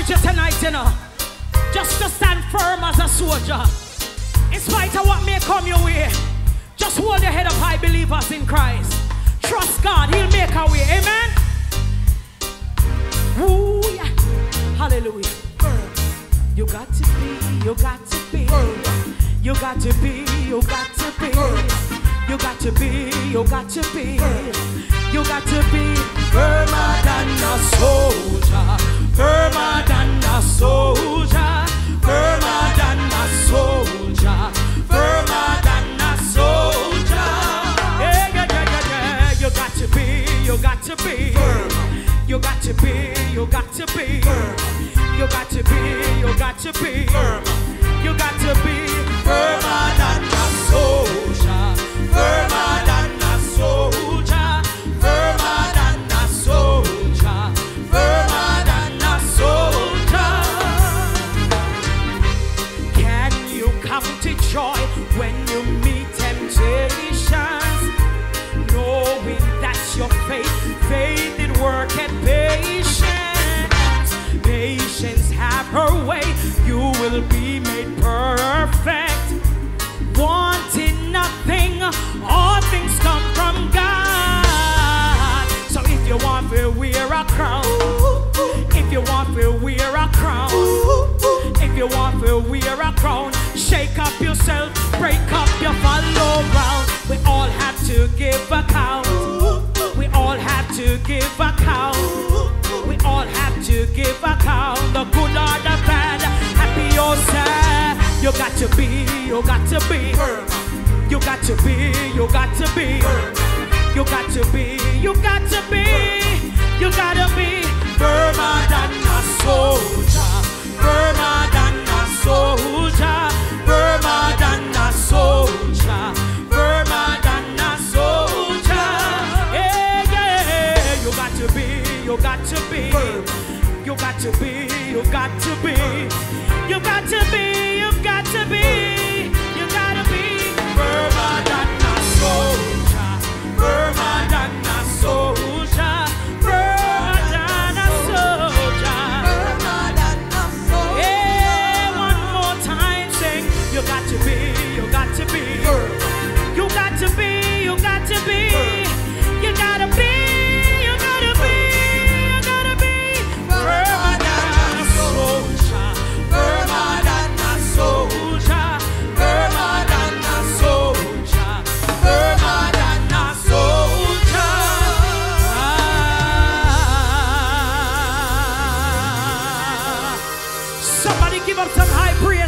encourage you tonight, you know, just to stand firm as a soldier. In spite of what may come your way, just hold your head up high, believers in Christ. Trust God, He'll make a way. Amen? Ooh, yeah. Hallelujah. You got to be, you got to be. You got to be, you got to be. You got to be, you got to be. You got to be firmer than a soldier. Firmer than a soldier. Firmer than a soldier. Firmer than a soldier. Yeah, yeah, yeah, yeah, yeah. You got to be, you got to be. You got to be, you got to be. You got to be, you got to be. You got to be firmer than a soldier. Firmer than a soldier. Firmer than a soldier. Firmer than a soldier. Can you count it joy when you meet temptations, knowing that's your faith? Faith it work and patience. Patience have her way. You will be made perfect. Wanting nothing, all things come from God. So if you want to wear a crown, if you want to wear a crown, if you want to wear a crown, shake up yourself, break up your fallow ground. We all have to give account. We all have to give account. We all have to give account. The good or the bad, happy or sad. You got to be, you got to be. You got to be, you got to be. You got to be, you got to be. You gotta be firmer than a soldier. Firmer than a soldier. Firmer than a soldier. Firmer than a soldier. Yeah, yeah. You got to be, you got to be. You got to be, you got to be. You got to be, you got to be. You gotta be firmer than a soldier. Firmer than a soldier. Firmer than a soldier. Firmer than a soldier. Yeah, one more time, sing. You got to be, you got to be. You got to be, you got to be. You gotta be, you gotta be, you gotta be firmer than a soldier. Firmer than a soldier. Firmer than a soldier. Firmer than a soldier. Somebody give up some high praise.